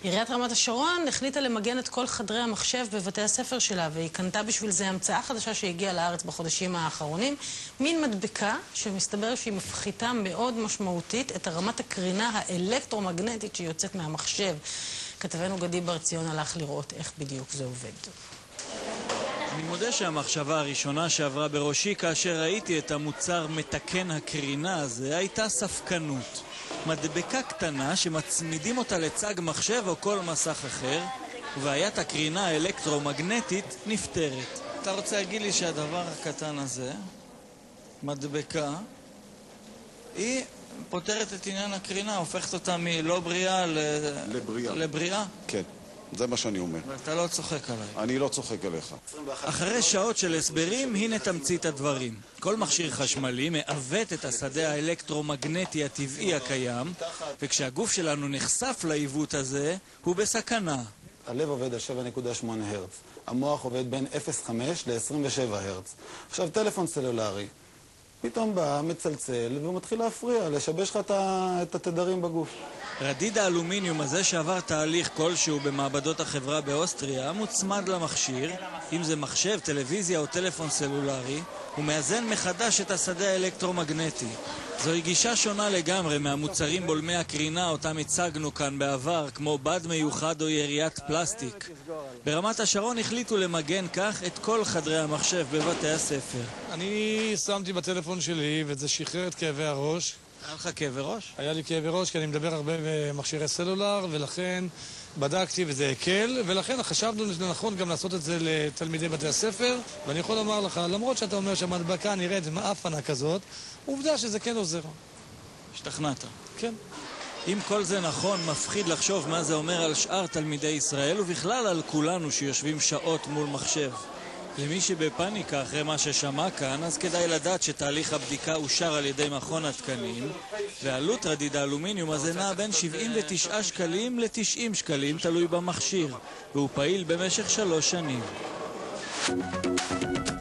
עיריית רמת השרון החליטה למגן את כל חדרי המחשב בבתי הספר שלה, והיא קנתה בשביל זה המצאה חדשה שהגיעה לארץ בחודשים האחרונים, מין מדבקה שמסתבר שהיא מפחיתה מאוד משמעותית את הרמת הקרינה האלקטרומגנטית שיוצאת מהמחשב. כתבנו גדי בר ציון הלך לראות איך בדיוק זה עובד. אני מודה שהמחשבה הראשונה שעברה בראשי כאשר ראיתי את המוצר מתקן הקרינה הזה הייתה ספקנות. מדבקה קטנה שמצמידים אותה לצג מחשב או כל מסך אחר, ובעיית הקרינה האלקטרומגנטית נפתרת. אתה רוצה להגיד לי שהדבר הקטן הזה, מדבקה, היא פותרת את עניין הקרינה, הופכת אותה מלא בריאה לבריאה? כן. זה מה שאני אומר. ואתה לא צוחק עליי. אני לא צוחק עליך. אחרי שעות של הסברים, הנה תמצית הדברים. כל מכשיר חשמלי מעוות את השדה האלקטרומגנטי הטבעי הקיים, וכשהגוף שלנו נחשף לעיוות הזה, הוא בסכנה. הלב עובד על 7.8 הרץ. המוח עובד בין 0.5 ל-27 הרץ. עכשיו, טלפון סלולרי, פתאום בא, מצלצל, והוא מתחיל להפריע, לשבש לך את התדרים בגוף. רדיד האלומיניום הזה שעבר תהליך כלשהו במעבדות החברה באוסטריה מוצמד למכשיר, אם זה מחשב, טלוויזיה או טלפון סלולרי, הוא מאזן מחדש את השדה האלקטרומגנטי. זוהי גישה שונה לגמרי מהמוצרים בולמי הקרינה אותם הצגנו כאן בעבר, כמו בד מיוחד או יריית פלסטיק. ברמת השרון החליטו למגן כך את כל חדרי המחשב בבתי הספר. אני שמתי בטלפון שלי וזה שחרר את כאבי הראש. היה לך כאבי ראש? היה לי כאבי ראש כי אני מדבר הרבה במכשירי סלולר, ולכן בדקתי וזה הקל, ולכן חשבנו לנכון גם לעשות את זה לתלמידי בתי הספר, ואני יכול לומר לך, למרות שאתה אומר שהמדבקה נראית מאפנה כזאת, עובדה שזה כן עוזר. השתכנעת. כן. אם כל זה נכון, מפחיד לחשוב מה זה אומר על שאר תלמידי ישראל, ובכלל על כולנו שיושבים שעות מול מחשב. למי שבפניקה אחרי מה ששמע כאן, אז כדאי לדעת שתהליך הבדיקה אושר על ידי מכון התקנים, ועלות רדיד האלומיניום הזה נע בין 79 שקלים ל-90 שקלים, תלוי במכשיר, והוא פעיל במשך 3 שנים.